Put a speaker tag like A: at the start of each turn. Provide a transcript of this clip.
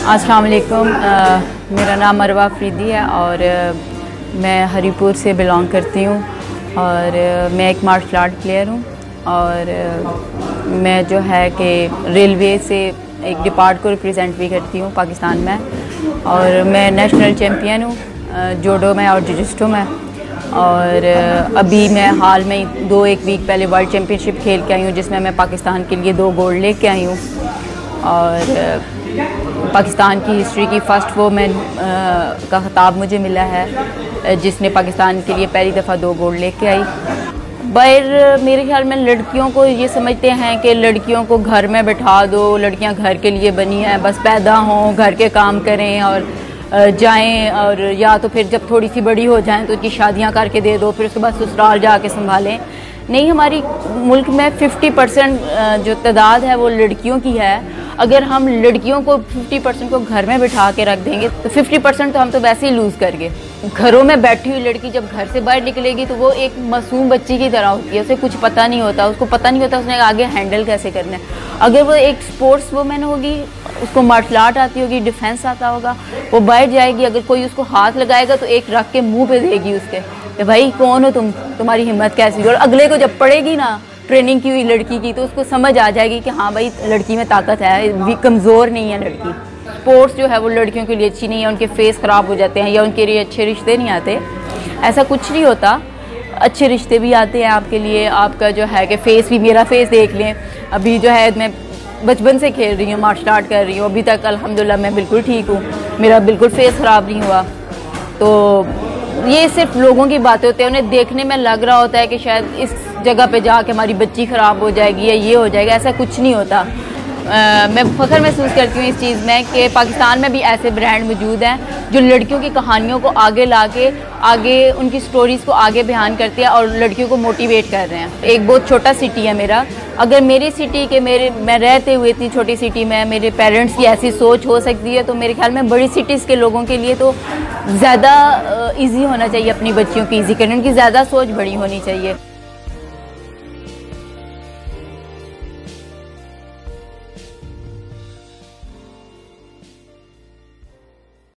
A: अस्सलाम वालेकुम। मेरा नाम अरवा अफरीदी है और मैं हरीपुर से बिलोंग करती हूँ और मैं एक मार्शल आर्ट प्लेयर हूँ और मैं जो है कि रेलवे से एक डिपार्ट को रिप्रेजेंट भी करती हूँ पाकिस्तान में और मैं नेशनल चैम्पियन हूँ जूडो में और जिजिस्टो में। और अभी मैं हाल में एक वीक पहले वर्ल्ड चैम्पियनशिप खेल के आई हूँ जिसमें मैं पाकिस्तान के लिए 2 गोल्ड लेके आई हूँ और पाकिस्तान की हिस्ट्री की फ़र्स्ट वुमेन का खिताब मुझे मिला है जिसने पाकिस्तान के लिए पहली दफ़ा 2 गोल्ड लेके आई। पर मेरे ख्याल में लड़कियों को ये समझते हैं कि लड़कियों को घर में बैठा दो, लड़कियां घर के लिए बनी हैं, बस पैदा हों, घर के काम करें और जाएं और या तो फिर जब थोड़ी सी बड़ी हो जाएं तो उनकी शादियां करके दे दो, फिर उसके बाद ससुराल जाके संभालें। नहीं, हमारी मुल्क में 50% जो तादाद है वो लड़कियों की है। अगर हम लड़कियों को 50% को घर में बिठा के रख देंगे तो 50% तो हम तो वैसे ही लूज़ कर गए। घरों में बैठी हुई लड़की जब घर से बाहर निकलेगी तो वो एक मासूम बच्ची की तरह होती है, उसे कुछ पता नहीं होता, उसको पता नहीं होता उसने आगे हैंडल कैसे करना है। अगर वो एक स्पोर्ट्स वुमेन होगी, उसको मार्शल आर्ट आती होगी, डिफेंस आता होगा, वो बाहर जाएगी, अगर कोई उसको हाथ लगाएगा तो एक रख के मुँह पे देगी उसके कि भाई कौन हो तुम, तुम्हारी हिम्मत कैसी। और अगले को जब पड़ेगी ना ट्रेनिंग की हुई लड़की की तो उसको समझ आ जाएगी कि हाँ भाई लड़की में ताकत है, कमज़ोर नहीं है लड़की। स्पोर्ट्स जो है वो लड़कियों के लिए अच्छी नहीं है, उनके फेस ख़राब हो जाते हैं या उनके लिए अच्छे रिश्ते नहीं आते। ऐसा कुछ नहीं होता, अच्छे रिश्ते भी आते हैं आपके लिए। आपका जो है कि फेस भी, मेरा फेस देख लें, अभी जो है मैं बचपन से खेल रही हूँ, मार्शल आर्ट कर रही हूँ, अभी तक अल्हम्दुलिल्लाह मैं बिल्कुल ठीक हूँ, मेरा बिल्कुल फेस ख़राब नहीं हुआ। तो ये सिर्फ लोगों की बातें होती हैं, उन्हें देखने में लग रहा होता है कि शायद इस जगह पे जाके हमारी बच्ची ख़राब हो जाएगी या ये हो जाएगा, ऐसा कुछ नहीं होता। मैं फ़ख्र महसूस करती हूँ इस चीज़ में कि पाकिस्तान में भी ऐसे ब्रांड मौजूद हैं जो लड़कियों की कहानियों को आगे ला के आगे उनकी स्टोरीज़ को आगे बयान करते हैं और लड़कियों को मोटिवेट कर रहे हैं। एक बहुत छोटा सिटी है मेरा, अगर मेरी सिटी के मैं रहते हुए इतनी छोटी सिटी में मेरे पेरेंट्स की ऐसी सोच हो सकती है तो मेरे ख्याल में बड़ी सिटीज़ के लोगों के लिए तो ज़्यादा ईजी होना चाहिए अपनी बच्चियों की ईजी करने, उनकी ज़्यादा सोच बड़ी होनी चाहिए।